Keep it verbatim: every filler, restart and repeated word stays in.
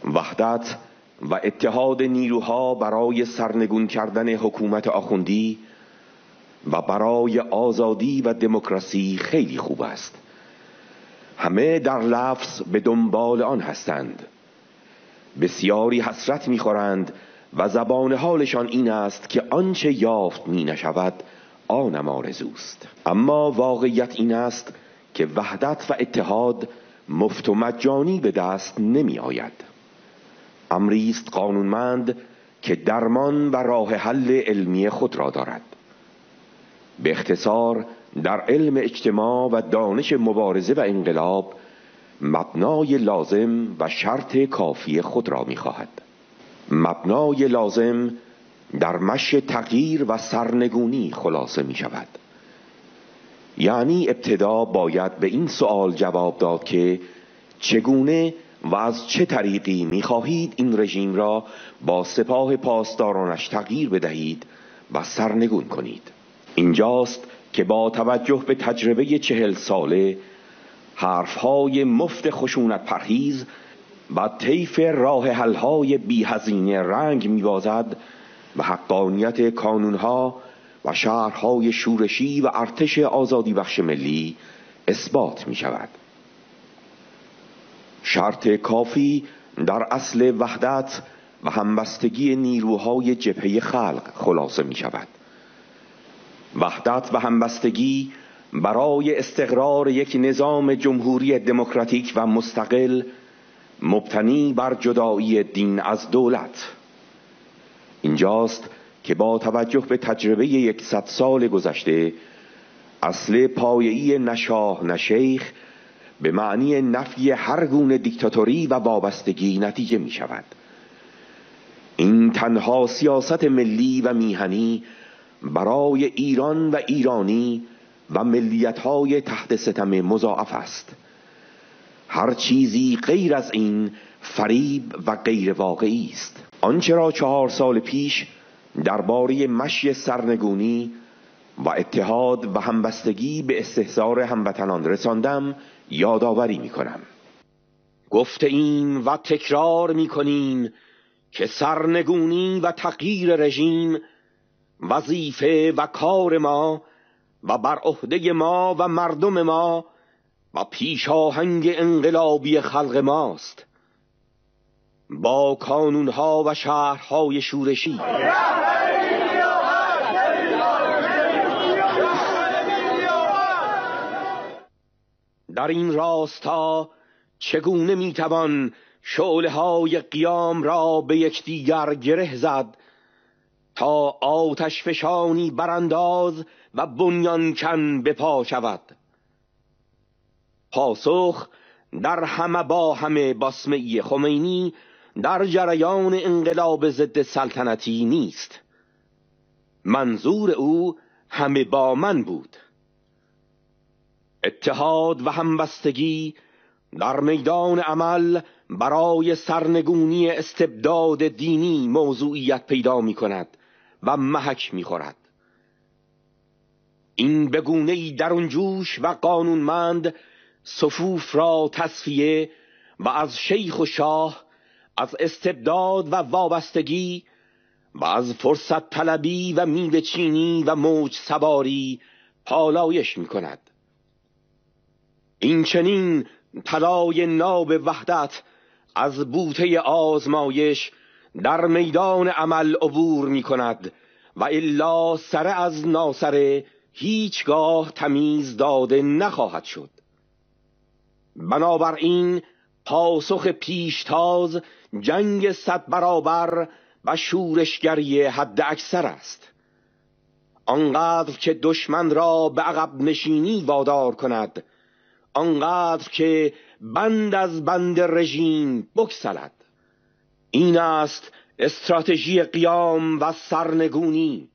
وحدت و اتحاد نیروها برای سرنگون کردن حکومت آخوندی و برای آزادی و دموکراسی خیلی خوب است. همه در لفظ به دنبال آن هستند. بسیاری حسرت می‌خورند و زبان حالشان این است که آنچه یافت می نشود آنم آرزوست. اما واقعیت این است که وحدت و اتحاد مفت و مجانی به دست نمی آید. امری است قانونمند که درمان و راه حل علمی خود را دارد. به اختصار در علم اجتماع و دانش مبارزه و انقلاب مبنای لازم و شرط کافی خود را می خواهد. مبنای لازم در مشی تغییر و سرنگونی خلاصه می شود. یعنی ابتدا باید به این سوال جواب داد که چگونه و از چه طریقی می خواهید این رژیم را با سپاه پاسدارانش تغییر بدهید و سرنگون کنید. اینجاست که با توجه به تجربه چهل ساله حرفهای مفت خشونت پرهیز و طیف راه حل‌های بی هزینه رنگ می‌بازد و حقانیت کانونها و شهرهای شورشی و ارتش آزادی بخش ملی اثبات می‌شود. شرط کافی در اصل وحدت و همبستگی نیروهای جبهه خلق خلاصه می‌شود. وحدت و همبستگی برای استقرار یک نظام جمهوری دموکراتیک و مستقل مبتنی بر جدایی دین از دولت. اینجاست که با توجه به تجربه یکصد سال گذشته اصل پایه‌ای نشاه نشیخ به معنی نفی هر گونه دیکتاتوری و وابستگی نتیجه می شود. این تنها سیاست ملی و میهنی برای ایران و ایرانی و ملیت‌های تحت ستم مضاعف است. هر چیزی غیر از این فریب و غیر واقعی است. آنچه را چهار سال پیش درباره مشی سرنگونی و اتحاد و همبستگی به استحضار هموطنان رساندم یادآوری می‌کنم. گفته این و تکرار می‌کنیم که سرنگونی و تغییر رژیم وظیفه و کار ما و بر عهده ما و مردم ما و پیشاهنگ انقلابی خلق ماست. با کانونها و شهرهای شورشی در این راستا چگونه میتوان شعله‌های قیام را به یکدیگر گره زد تا آتش فشانی برانداز و بنیان کن بپا شود؟ پاسخ در همه با همه باسمه‌ای خمینی در جریان انقلاب ضد سلطنتی نیست. منظور او همه با من بود. اتحاد و همبستگی در میدان عمل برای سرنگونی استبداد دینی موضوعیت پیدا می کند و محک می خورد. این بگونه‌ای درون جوش و قانونمند صفوف را تصفیه و از شیخ و شاه، از استبداد و وابستگی و از فرصت طلبی و میوه چینی و موج سواری پالایش می کند. این چنین طلای ناب وحدت از بوته آزمایش در میدان عمل عبور می کند و الا سره از ناسره هیچگاه تمیز داده نخواهد شد. بنابراین پاسخ پیشتاز جنگ صد برابر و شورشگری حد اکثر است. آنقدر که دشمن را به عقب نشینی وادار کند، آنقدر که بند از بند رژیم بگسلد. این است استراتژی قیام و سرنگونی.